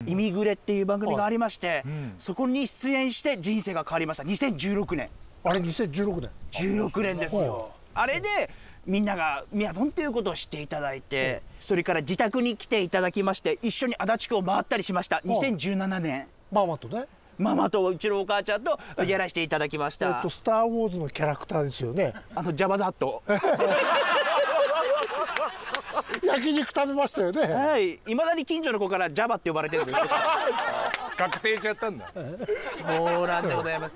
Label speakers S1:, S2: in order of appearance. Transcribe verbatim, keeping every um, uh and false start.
S1: イミグレっていう番組がありまして、そこに出演して人生が変わりました。にせんじゅうろくねん。
S2: あれにせんじゅうろくねん。
S1: じゅうろくねんですよ。あれでみんながみやぞんっていうことを知っていただいて、それから自宅に来ていただきまして一緒に足立区を回ったりしました。にせんじゅうななねん。
S2: ママとね。
S1: ママとうちのお母ちゃんとやらせていただきました。
S2: えっとスター・ウォーズのキャラクターですよね。
S1: あのジャバザット。
S2: 焼肉食べましたよね。
S1: はい。いまだに近所の子からジャバって呼ばれてるんですよ。
S3: 確定しちゃったんだ。
S1: そうなんでございます。